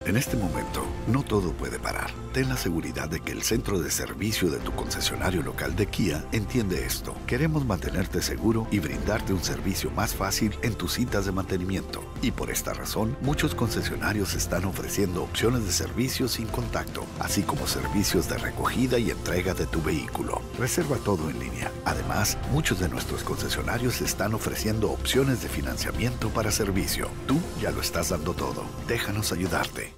En este momento, no todo puede parar. Ten la seguridad de que el centro de servicio de tu concesionario local de Kia entiende esto. Queremos mantenerte seguro y brindarte un servicio más fácil en tus citas de mantenimiento. Y por esta razón, muchos concesionarios están ofreciendo opciones de servicio sin contacto, así como servicios de recogida y entrega de tu vehículo. Reserva todo en línea. Además, muchos de nuestros concesionarios están ofreciendo opciones de financiamiento para servicio. Tú ya lo estás dando todo. Déjanos ayudarte.